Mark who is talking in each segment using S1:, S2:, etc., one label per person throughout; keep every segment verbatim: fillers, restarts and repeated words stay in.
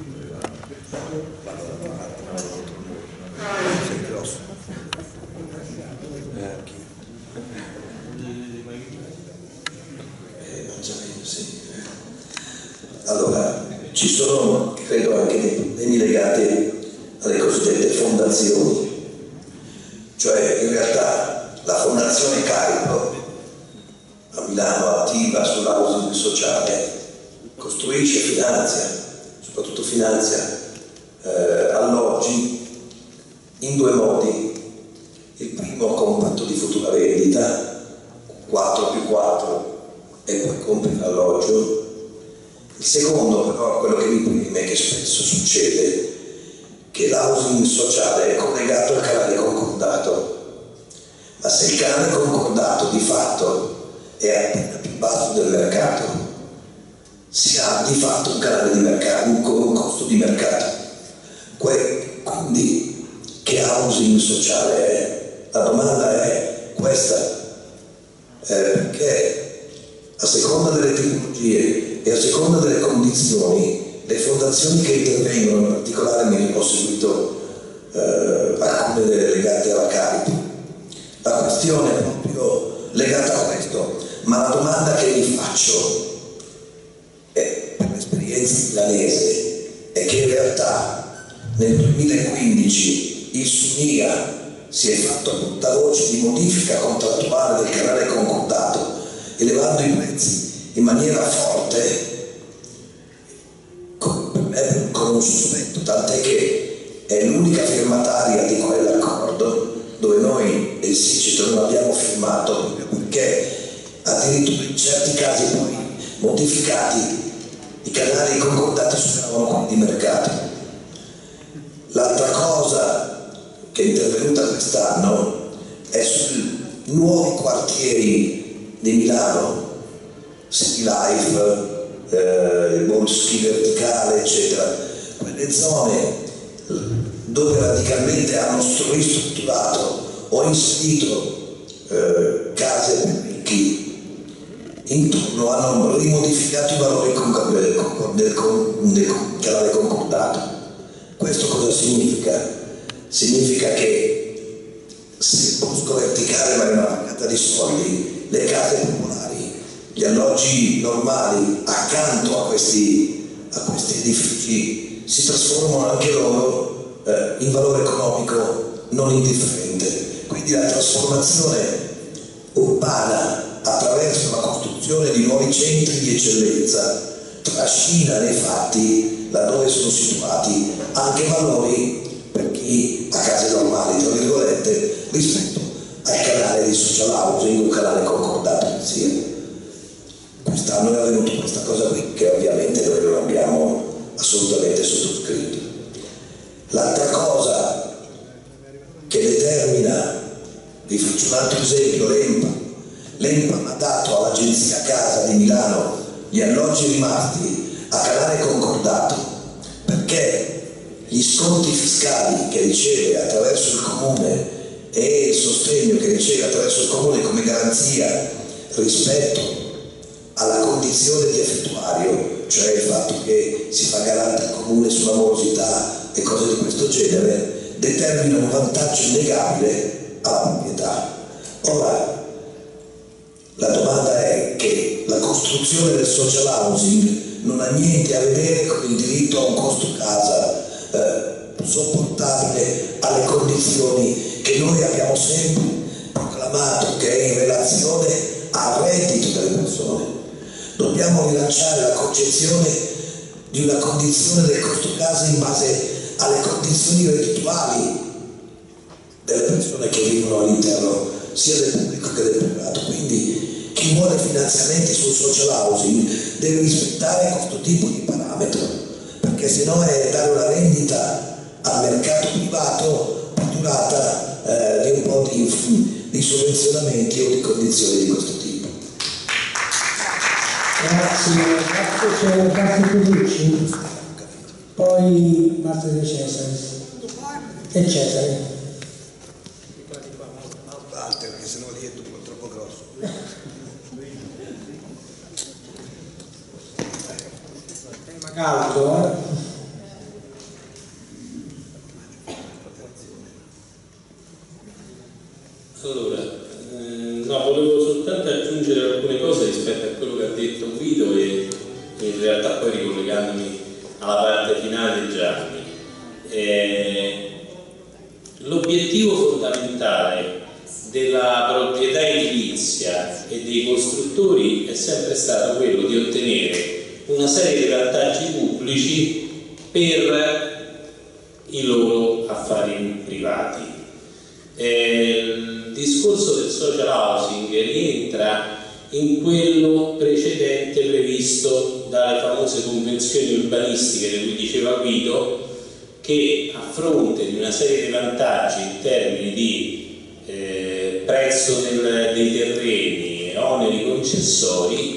S1: Sei grosso. Eh, sì. Allora, ci sono, credo, anche dei problemi legati alle cosiddette fondazioni, cioè in realtà la fondazione Carico a Milano, attiva sull'housing sociale, costruisce, finanzia, soprattutto finanzia eh, alloggi in due modi. Il primo con un patto di futura vendita, quattro più quattro, e poi compri l'alloggio. Il secondo però, quello che mi preme, che spesso succede, che l'housing sociale è collegato al canale concordato, ma se il canale concordato di fatto è appena più basso del mercato, si ha di fatto un canale di mercato, un costo di mercato. Quindi che housing sociale è? La domanda è questa, eh, perché a seconda delle tipologie e a seconda delle condizioni, le fondazioni che intervengono, in particolare mi ho seguito eh, alcune delle legate alla Carico, la questione è proprio legata a questo, ma la domanda che mi faccio è, per l'esperienza milanese, è che in realtà nel duemilaquindici il SUNIA si è fatto portavoce di modifica contrattuale del canale concordato, elevando i prezzi in maniera forte, con, per me con un sospetto, tant'è che è l'unica firmataria di quell'accordo, dove noi e il SICIT non abbiamo firmato, proprio perché addirittura in certi casi poi modificati i canali concordati superavano quelli di mercato. L'altra cosa che è intervenuta quest'anno è sui nuovi quartieri di Milano, City Life, eh, il Boschi Verticale, eccetera, quelle zone dove radicalmente hanno ristrutturato o inserito eh, case per ricchi, intorno hanno rimodificato i valori del, del canale concordato. Questo cosa significa? Significa che se il Bosco Verticale va in una vaccata di soldi, le case popolari, gli alloggi normali accanto a questi, a questi edifici si trasformano anche loro eh, in valore economico non indifferente. Quindi la trasformazione urbana attraverso la costruzione di nuovi centri di eccellenza trascina nei fatti, laddove sono situati, anche valori per chi ha case normali, tra virgolette, rispetto al canale di social housing, un canale concordato che sia. Quest'anno è avvenuta questa cosa qui, che ovviamente noi non abbiamo assolutamente sottoscritto. L'altra cosa che determina, vi faccio un altro esempio, l'EMPA. L'EMPA ha dato all'Agenzia Casa di Milano gli alloggi rimasti a canale concordato, perché gli sconti fiscali che riceve attraverso il comune e il sostegno che riceve attraverso il comune come garanzia rispetto alla condizione di effettuario, cioè il fatto che si fa garante al comune sulla morosità e cose di questo genere, determina un vantaggio innegabile alla proprietà. Ora, la domanda è che la costruzione del social housing non ha niente a vedere con il diritto a un costo casa Eh, sopportabile alle condizioni che noi abbiamo sempre proclamato, che è in relazione al reddito delle persone. Dobbiamo rilanciare la concezione di una condizione del costo casa in base alle condizioni reddituali delle persone che vivono all'interno sia del pubblico che del privato. Quindi chi vuole finanziamenti sul social housing deve rispettare questo tipo di parametro, perché se no è dare una vendita al mercato privato durata eh, di un po' di, di sovvenzionamenti o di condizioni di questo tipo.
S2: Grazie, grazie Felici, poi Marta De Cesare e Cesare.
S1: Perché sennò lì è troppo grosso.
S2: Caldo, eh?
S3: detto Guido e in realtà poi ricollegandomi alla parte finale di Gianni. Eh, l'obiettivo fondamentale della proprietà edilizia e dei costruttori è sempre stato quello di ottenere una serie di vantaggi pubblici per i loro affari privati. Eh, il discorso del social housing rientra in quello precedente previsto dalle famose convenzioni urbanistiche di cui diceva Guido, che a fronte di una serie di vantaggi in termini di eh, prezzo del, dei terreni e oneri concessori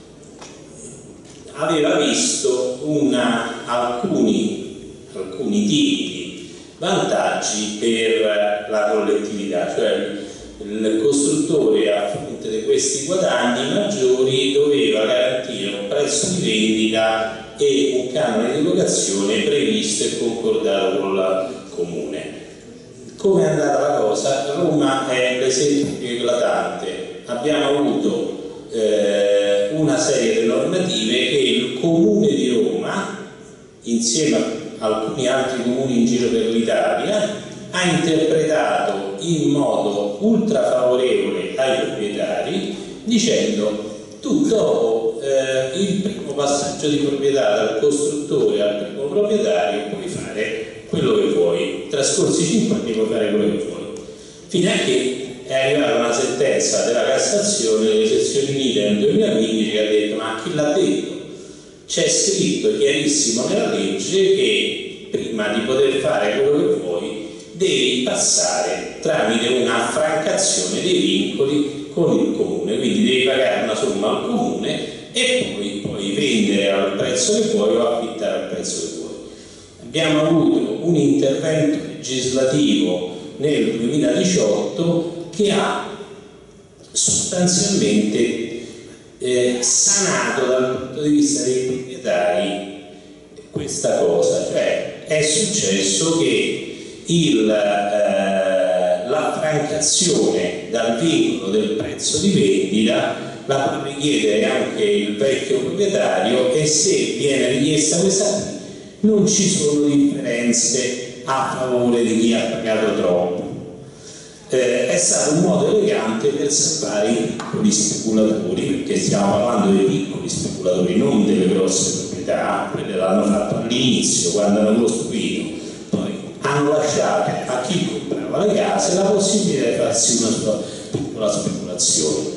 S3: aveva visto una, alcuni, alcuni tipi di vantaggi per la collettività, cioè il costruttore a fronte di questi guadagni maggiori doveva garantire un prezzo di vendita e un canone di locazione previsto e concordato con il comune. Come è andata la cosa? Roma è l'esempio più eclatante. Abbiamo avuto eh, una serie di normative che il comune di Roma, insieme a alcuni altri comuni in giro per l'Italia, ha interpretato in modo ultra favorevole ai proprietari, dicendo: tu dopo eh, il primo passaggio di proprietà dal costruttore al primo proprietario puoi fare quello che vuoi, trascorsi cinque anni puoi fare quello che vuoi, fino a che è arrivata una sentenza della Cassazione delle sezioni unite nel duemilaquindici che ha detto: ma chi l'ha detto? C'è scritto chiarissimo nella legge che prima di poter fare quello che vuoi devi passare tramite una affrancazione dei vincoli con il comune, quindi devi pagare una somma al comune e poi puoi vendere al prezzo che vuoi o affittare al prezzo che vuoi. Abbiamo avuto un intervento legislativo nel duemiladiciotto che ha sostanzialmente eh, sanato dal punto di vista dei proprietari questa cosa, cioè è successo che il, eh, l'affrancazione dal vincolo del prezzo di vendita la può richiedere anche il vecchio proprietario, e se viene richiesta questa non ci sono differenze a favore di chi ha pagato troppo. Eh, è stato un modo elegante per salvare i piccoli speculatori, perché stiamo parlando dei piccoli speculatori, non delle grosse proprietà. Quelle l'hanno fatto all'inizio, quando hanno costruito, poi hanno lasciato a chi comprava le case la possibilità di farsi una sua piccola speculazione.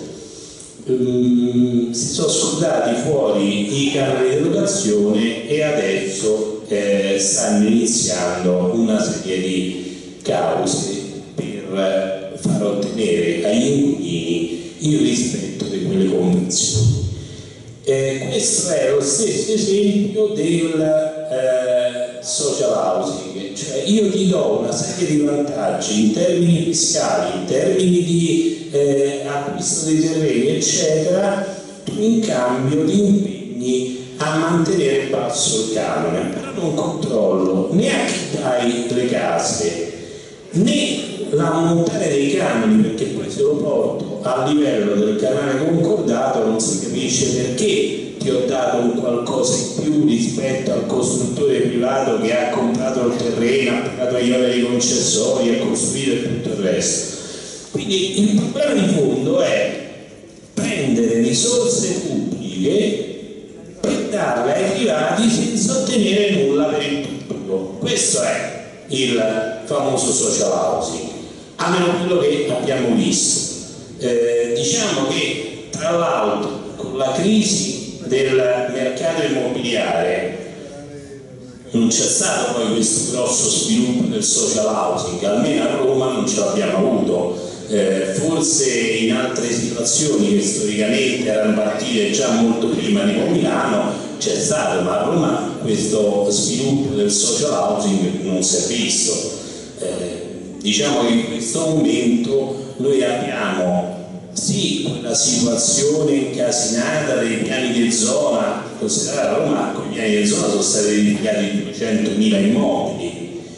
S3: Um, si sono scudati fuori i canali di locazione e adesso eh, stanno iniziando una serie di cause per far ottenere agli inquilini il rispetto di quelle convenzioni. Eh, questo è lo stesso esempio del eh, social housing, cioè io ti do una serie di vantaggi in termini fiscali, in termini di eh, acquisto dei terreni eccetera, tu in cambio ti impegni a mantenere basso il canone, però non controllo né a chi dai le case né l'ammontare dei canoni, perché poi se lo porto a livello del canale concordato non si capisce perché ti ho dato un qualcosa in più rispetto al costruttore privato che ha comprato il terreno, ha pagato gli oneri concessori, ha costruito e tutto il resto. Quindi il problema di fondo è prendere risorse pubbliche per darle ai privati senza ottenere nulla per il pubblico. Questo è il famoso social housing, almeno quello che abbiamo visto. Eh, diciamo che tra l'altro con la crisi del mercato immobiliare non c'è stato poi questo grosso sviluppo del social housing, almeno a Roma non ce l'abbiamo avuto. Eh, forse in altre situazioni che storicamente erano partite già molto prima di Milano c'è stato, ma a Roma questo sviluppo del social housing non si è visto. Eh, diciamo che in questo momento noi abbiamo sì quella situazione incasinata dei piani di zona. Considerate a Roma con i piani di zona sono stati edificati duecentomila immobili,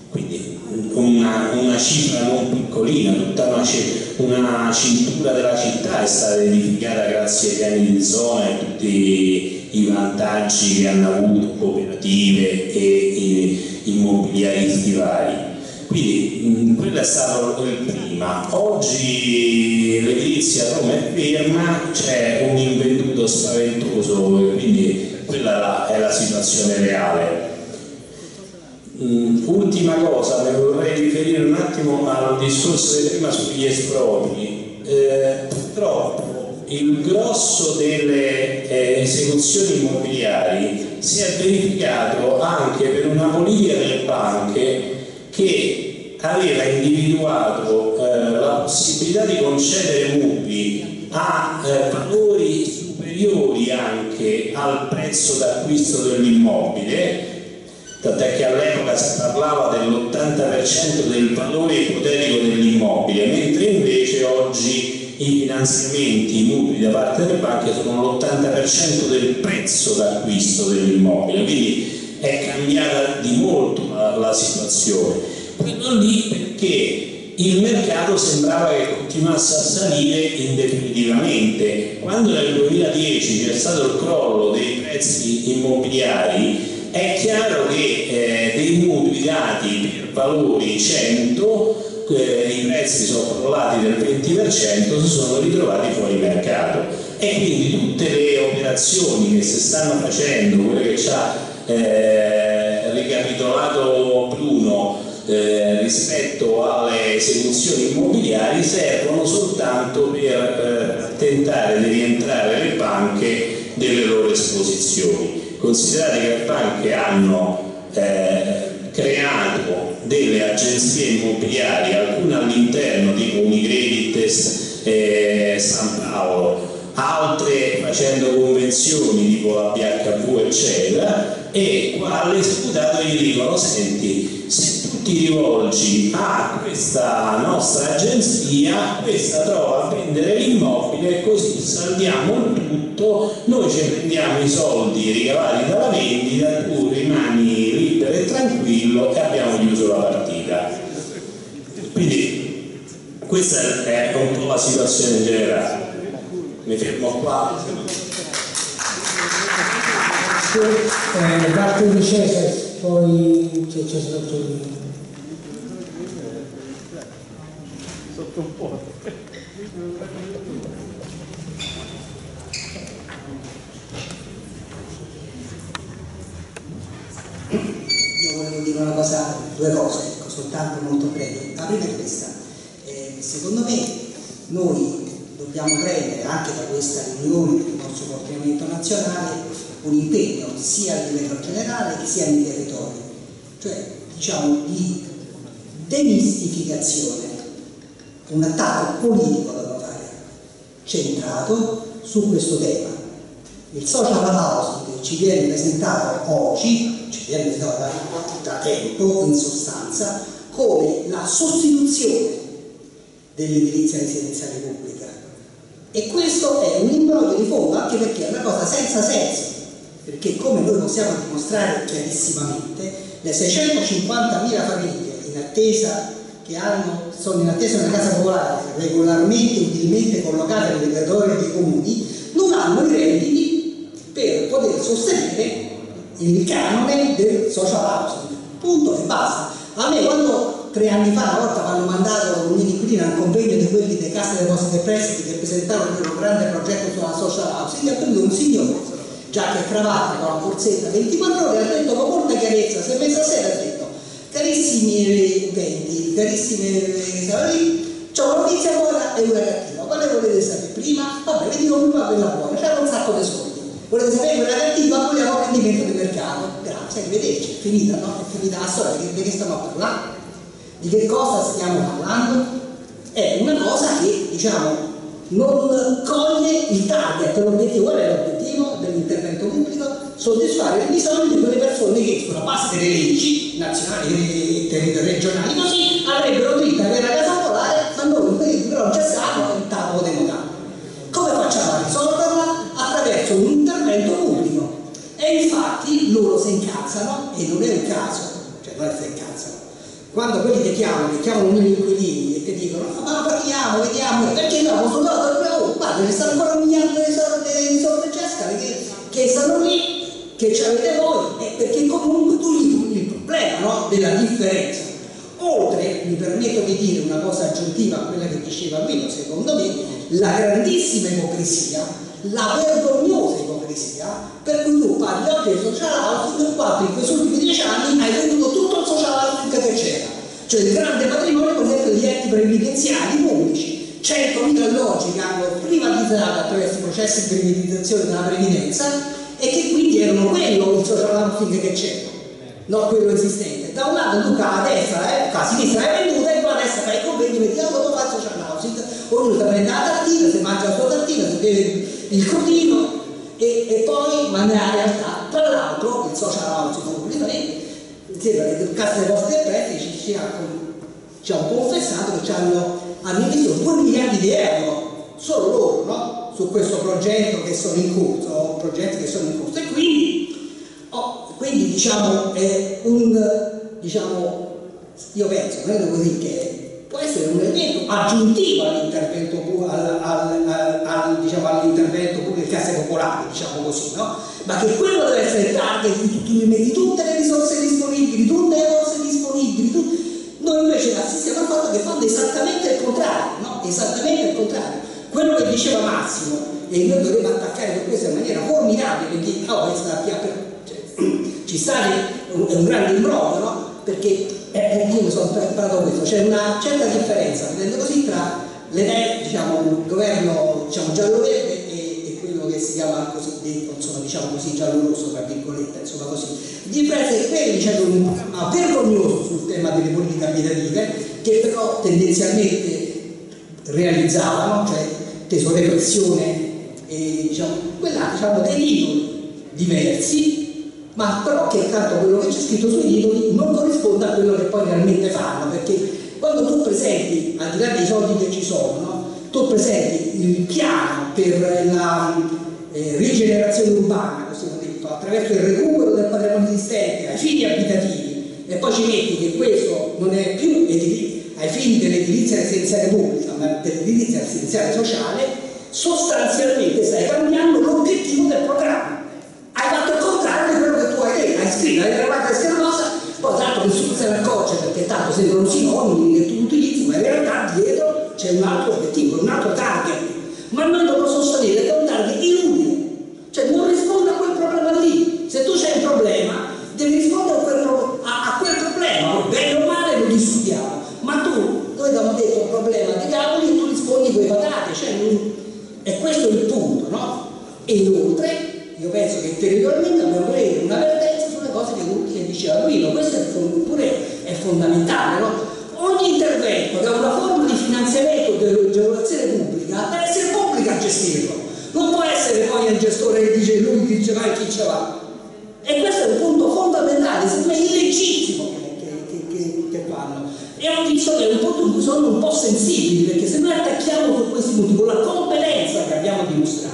S3: quindi una, una cifra non piccolina, tutta una, una cintura della città è stata edificata grazie ai piani di zona e tutti i vantaggi che hanno avuto cooperative e immobiliaristi vari. Quindi quello è stato il prima. Oggi l'edilizia a Roma è ferma, c'è un invenduto spaventoso, quindi quella è la situazione reale. Ultima cosa, mi vorrei riferire un attimo al discorso di prima sugli espropri. Eh, purtroppo il grosso delle eh, esecuzioni immobiliari si è verificato anche per una politica delle banche che aveva individuato eh, la possibilità di concedere mutui a eh, valori superiori anche al prezzo d'acquisto dell'immobile, tant'è che all'epoca si parlava dell'ottanta per cento del valore ipotetico dell'immobile, mentre invece oggi i finanziamenti, i mutui da parte delle banche sono l'ottanta per cento del prezzo d'acquisto dell'immobile, quindi è cambiata di molto la, la situazione. Quello lì perché il mercato sembrava che continuasse a salire indefinitivamente. Quando nel duemiladieci c'è stato il crollo dei prezzi immobiliari, è chiaro che eh, dei mutui dati per valori cento, eh, i prezzi sono crollati del venti per cento, si sono ritrovati fuori mercato, e quindi tutte le operazioni che si stanno facendo, quelle che ci ha eh, ricapitolato Bruno eh, rispetto alle esecuzioni immobiliari, servono soltanto per eh, tentare di rientrare le banche delle loro esposizioni. Considerate che le banche hanno eh, creato delle agenzie immobiliari, alcune all'interno tipo Unicredit, eh, San Paolo, altre facendo convenzioni tipo la B H V eccetera, e qua all'esecutato gli dicono: senti, se tu ti rivolgi a questa nostra agenzia, questa trova a vendere l'immobile, così saldiamo il tutto, noi ci prendiamo i soldi ricavati dalla vendita, tu rimani libero e tranquillo e abbiamo chiuso la partita. Quindi questa è un po' la situazione in generale. Mi fermo qua.
S2: Eh, parte di Cesare, poi c'è Cesare Torino.
S4: Sotto un po'.
S5: Io volevo dire una cosa, due cose, ecco, soltanto molto breve. La prima è questa. Eh, secondo me noi dobbiamo prendere anche da questa riunione del nostro coordinamento nazionale un impegno sia a livello generale sia nei territori, cioè diciamo di demistificazione, un attacco politico da fare centrato su questo tema. Il social housing ci viene presentato oggi, ci viene presentato da, da tempo in sostanza, come la sostituzione dell'edilizia residenziale pubblica, e questo è un imbroglio di fondo, anche perché è una cosa senza senso, perché come noi possiamo dimostrare chiarissimamente, le seicentocinquantamila famiglie in attesa che hanno, sono in attesa di una casa popolare regolarmente, utilmente collocate nelle territorio dei comuni, non hanno i redditi per poter sostenere il canone del social housing, punto e basta. A me quando tre anni fa una volta mi hanno mandato un inquilino al convegno di quelli delle casse depositi e prestiti che presentavano il loro grande progetto sulla social housing, è venuto un signore giacca e cravatta con la borsetta ventiquattro ore, ha detto con molta chiarezza, si è messo a sera e ha detto: carissimi utenti, carissimi salari, c'ho una notizia buona e una cattiva, quale volete sapere prima? Vabbè, vi dico prima quella buona, c'era un sacco di soldi. Volete sapere quella cattiva? Vogliamo rendimento di mercato. Grazie, arrivederci, è finita, no? È finita la storia, di, di che stiamo parlando? Di che cosa stiamo parlando? È una cosa che, diciamo, non coglie il target, l'obiettivo. Qual è l'obiettivo dell'intervento pubblico? Soddisfare il bisogno di quelle persone che sulla base delle leggi nazionali e regionali così avrebbero diritto a avere la casa popolare, ma noi però già siamo in tavolo democratico. Come facciamo a risolverla? Attraverso un intervento pubblico. E infatti loro si incazzano, e non è un caso, cioè non è che si incazzano, quando quelli ti chiamano, ti chiamano noi inquilini e ti dicono no, ma parliamo, vediamo, perché no, questo no, no, guarda, ci stanno ancora un miliardo di soldi di soldi che, che stanno lì, che ci avete voi, eh, perché comunque tu gli il problema, no, della differenza. Oltre, mi permetto di dire una cosa aggiuntiva a quella che diceva Guido, secondo me, la grandissima ipocrisia, la vergognosa ipocrisia, per cui tu parli oggi del social housing quando in questi ultimi dieci anni hai venduto tutto il social housing che c'era, cioè il grande patrimonio per esempio degli enti previdenziali pubblici, centomila alloggi che hanno privatizzato attraverso i processi di privatizzazione della previdenza e che quindi erano quello il social housing che c'era, non quello esistente. Da un lato tu a destra, eh, a sinistra hai venduta e poi a destra fai i convegni, vediamo dove fa il social housing, ognuno si prende la tartina, si mangia la sua tartina, si beve il crodino e, e poi, ma nella realtà, tra l'altro il social housing completamente, sembra che il Cassa dei Posti e Prestiti ci, ci, ci hanno confessato che ci hanno, hanno investito due miliardi di euro, solo loro, no? Su questo progetto che sono in corso, progetti che sono in corso e quindi, oh, quindi diciamo è un, diciamo, io penso, credo così, che può essere un elemento aggiuntivo all'intervento al, al, al, al, diciamo, all'intervento pure delle casse popolari, diciamo così, no? Ma che quello deve essere il target di tutti, tu metti tutte le risorse disponibili, tutte le forze disponibili, tu... noi invece assistiamo al fatto che fanno esattamente il contrario, no? Esattamente il contrario. Quello che diceva Massimo, e noi dovremmo attaccare per questo in maniera formidabile, perché oh, cioè, ci sta un, un grande imbroglio, no? Perché eh, io mi sono imparato questo, c'è una certa differenza, vedendo così, tra le idee, diciamo, il governo diciamo, giallo-verde e, e quello che si chiama cosiddetto, insomma, diciamo così, giallo-rosso, tra virgolette, insomma così. Di differenza è che quelli c'è un programma vergognoso sul tema delle politiche abitative, che però tendenzialmente realizzavano, cioè teso repressione e diciamo, quella, diciamo, dei titoli diversi, ma però che tanto quello che c'è scritto sui titoli non corrisponde a quello che poi realmente fanno, perché quando tu presenti, al di là dei soldi che ci sono, no? Tu presenti il piano per la eh, rigenerazione urbana, così ho detto, attraverso il recupero del patrimonio esistente ai fini abitativi, e poi ci metti che questo non è più edilizio ai fini dell'edilizia residenziale pubblica, ma dell'edilizia residenziale sociale, sostanzialmente stai cambiando l'obiettivo del programma. Hai fatto il contrario di quello che tu hai detto, hai scritto, hai trovato questa cosa, poi tanto nessuno se ne accorge perché tanto sembrano sinonimi che tu utilizzi, ma in realtà dietro c'è un altro obiettivo, un altro target. Ma noi dobbiamo sostenere che è un target inutile, cioè non risponde a quel problema lì. Se tu c'hai un problema, devi rispondere a quel, pro a, a quel problema, bene o male lo discutiamo. Ma tu, noi abbiamo detto un problema di cavoli e tu rispondi con i patate, cioè, e questo è il punto, no? E inoltre, io penso che territorialmente dobbiamo avere un'avvertenza sulle cose che, che diceva Guido, questo è pure è fondamentale, no? Ogni intervento che ha una forma di finanziamento dell'agevolazione pubblica deve essere pubblica a gestirlo, non può essere poi il gestore che dice lui chi ce va e chi ce va. E questo è un punto fondamentale, secondo me illegittimo che, che, che, che fanno. E ho visto che è un punto in cui sono un po' sensibili, perché se noi attacchiamo su questi punti con la competenza che abbiamo dimostrato,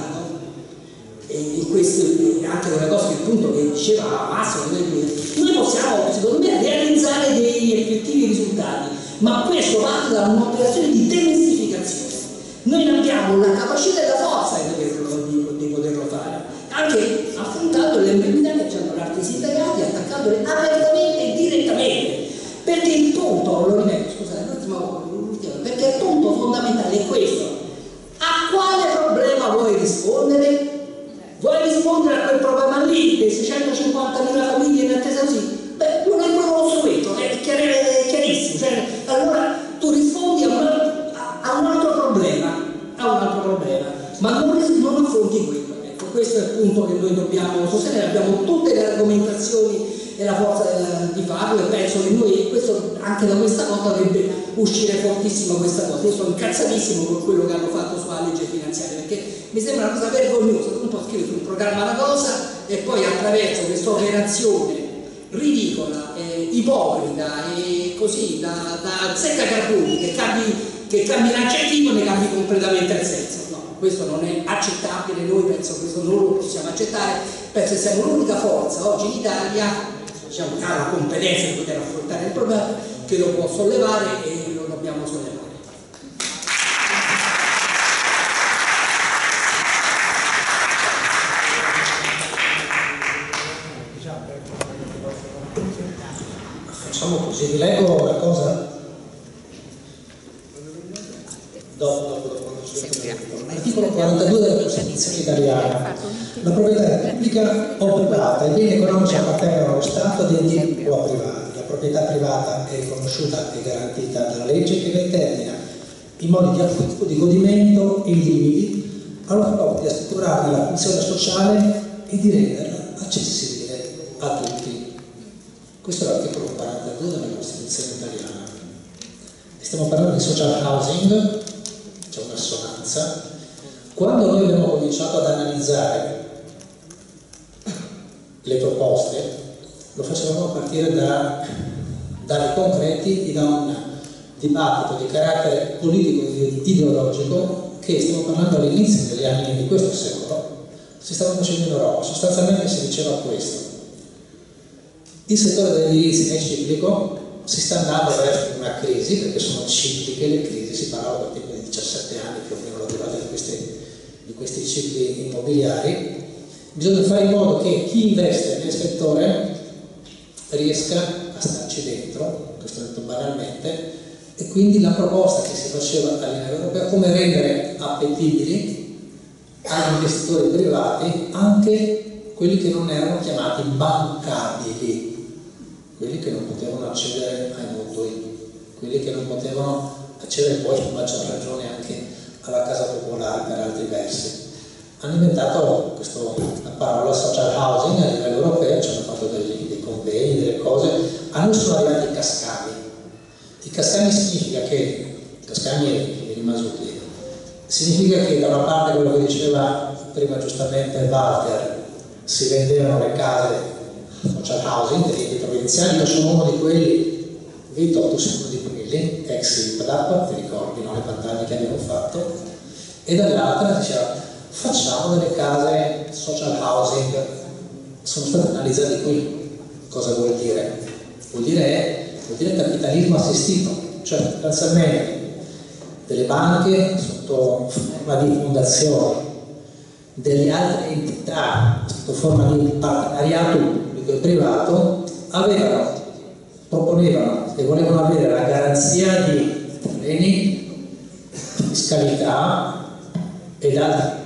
S5: e in questo, anche con le cose che appunto che diceva Massimo, noi possiamo secondo me realizzare degli effettivi risultati, ma questo parte da un'operazione di demistificazione. Noi non abbiamo la capacità e la forza di poterlo, di, di poterlo fare, anche affrontando le ambiguità che ci hanno l'arti sindacati, attaccandole apertamente e direttamente. Perché il punto, lo ripeto, scusate, l'ultimo, perché il punto fondamentale è questo: a quale problema vuoi rispondere? Vuoi rispondere a quel problema lì dei seicentocinquantamila famiglie in attesa così? Beh, non è proprio uno strumento, è chiarissimo, cioè, allora tu rispondi a un, a, a un altro problema, a un altro problema, ma non, non affronti quello. Ecco, questo è il punto che noi dobbiamo sostenere, abbiamo tutte le argomentazioni e la forza di farlo, e penso che noi, questo, anche da questa cosa dovrebbe uscire fortissimo questa cosa. Io sono incazzatissimo con quello che hanno fatto sulla legge finanziaria, perché mi sembra una cosa vergognosa, tu non puoi scrivere sul programma una cosa e poi attraverso questa operazione ridicola, eh, ipocrita e così da, da seccacarboni che cambi, che cambi l'aggettivo e ne cambi completamente il senso. No, questo non è accettabile, noi penso che questo non lo possiamo accettare, penso che siamo l'unica forza oggi in Italia, diciamo, che ha la competenza di poter affrontare il problema, che lo può sollevare e lo dobbiamo sollevare.
S2: Facciamo così, vi leggo una cosa? Dopo, dopo, dopo. Articolo quarantadue della Costituzione italiana. La proprietà è pubblica o privata, i beni economici appartengono allo Stato, ad enti o a privati. La proprietà privata è riconosciuta e garantita dalla legge che determina i modi di acquisto, di godimento e i limiti allo scopo di assicurarne la funzione sociale e di renderla accessibile a tutti. Questo è l'articolo quarantadue della Costituzione italiana. Stiamo parlando di social housing, c'è un'assonanza. Quando noi abbiamo cominciato ad analizzare le proposte, lo facevamo a partire da dati concreti e da un dibattito di carattere politico e ideologico che, stiamo parlando all'inizio degli anni di questo secolo, si stava facendo in Europa. Sostanzialmente si diceva questo: il settore dell'edilizia è ciclico, si sta andando verso una crisi, perché sono cicliche le crisi, si parlava per tempo di diciassette anni più o meno la durata di questi, di questi cicli immobiliari. Bisogna fare in modo che chi investe nel settore riesca a starci dentro, questo detto banalmente, e quindi la proposta che si faceva a livello europeo come rendere appetibili agli investitori privati anche quelli che non erano chiamati bancabili, quelli che non potevano accedere ai mutui, quelli che non potevano accedere poi, a maggior ragione, anche alla casa popolare per altri versi. Hanno inventato questo, la parola social housing a livello europeo, ci hanno fatto dei, dei convegni, delle cose, a noi sono arrivati i cascami. I cascami significa che, cascami e rimasuti, significa che da una parte quello che diceva prima giustamente Walter, si vendevano le case social housing degli enti provinciali. Io sono uno di quelli, Vito, tu sei uno di quelli, ex I P D A P, ti ricordi, no? Le battaglie che abbiamo fatto, e dall'altra diceva facciamo delle case social housing. Sono state analizzate qui. Cosa vuol dire? Vuol dire, vuol dire capitalismo assistito, cioè sostanzialmente delle banche sotto forma di fondazioni, delle altre entità sotto forma di partenariato pubblico e privato avevano, proponevano e volevano avere la garanzia di terreni, fiscalità ed altri,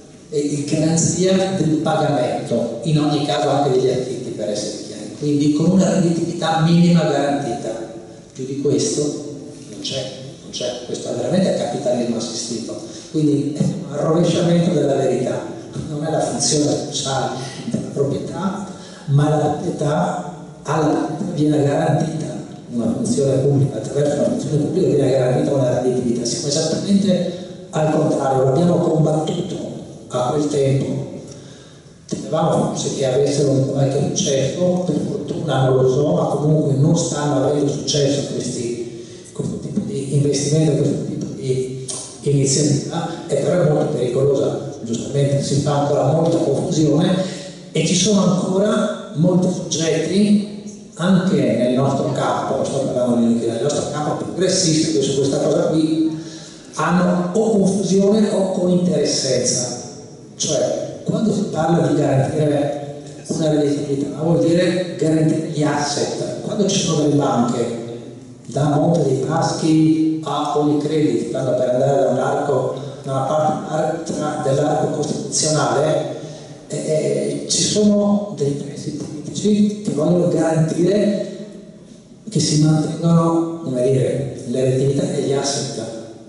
S2: e garanzia del pagamento, in ogni caso anche degli affitti, per essere chiari, quindi con una redditività minima garantita. Più di questo non c'è, non c'è, questo è veramente capitalismo assistito, quindi è un rovesciamento della verità, non è la funzione sociale della proprietà, ma la proprietà alla, viene garantita una funzione pubblica, attraverso una funzione pubblica viene garantita una redditività. Siamo esattamente al contrario, l'abbiamo combattuto a quel tempo. Temevamo forse che avessero un qualche successo, per fortuna non lo so, ma comunque non stanno avendo successo questi, questo tipo di investimento, questo tipo di iniziativa, e però è molto pericolosa, giustamente si fa ancora molta confusione e ci sono ancora molti soggetti anche nel nostro campo, sto parlando nel nostro campo progressista, che su questa cosa qui hanno o confusione o cointeressenza. Cioè, quando si parla di garantire una redditività, vuol dire garantire gli asset. Quando ci sono delle banche, da Monte dei Paschi a Unicredit, tanto per andare da un arco, da una parte dell'arco costituzionale, eh, eh, ci sono dei prestiti politici che vogliono garantire che si mantengano, come dire, le redditività e gli asset.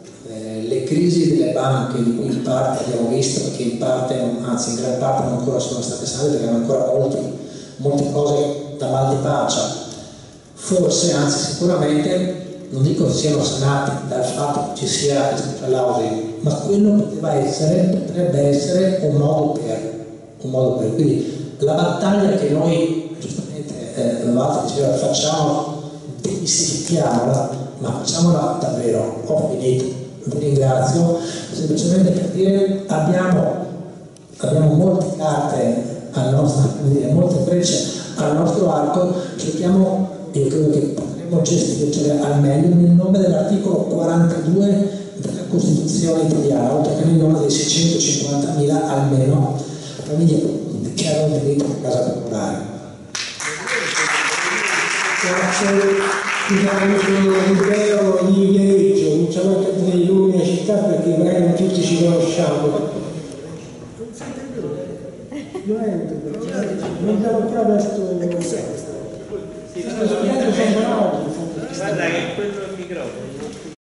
S2: Le crisi delle banche di cui in parte abbiamo visto, che in parte, anzi in gran parte non ancora sono state salve, perché hanno ancora molti, molte cose da mal di pancia, forse, anzi sicuramente, non dico che siano sanati dal fatto che ci sia il social housing, ma quello poteva essere, potrebbe essere un modo per, un modo per. Quindi la battaglia che noi, giustamente, eh, Walter diceva, facciamo, demistifichiamola, ma facciamola davvero. Ho finito. Vi ringrazio, semplicemente per dire abbiamo, abbiamo molte carte al nostro, dire, molte frecce al nostro arco, cerchiamo, io credo che potremo vengono gestite, cioè al meglio nel nome dell'articolo quarantadue della Costituzione italiana, oltre che nel nome dei seicentocinquantamila almeno famiglie che hanno diritto a casa popolare.
S6: L'impero di Viareggio, non c'è manca di dire i nomi della città perché magari non tutti ci conosciamo. Non abbiamo ancora aperto.
S4: Guarda che quello è il microfono.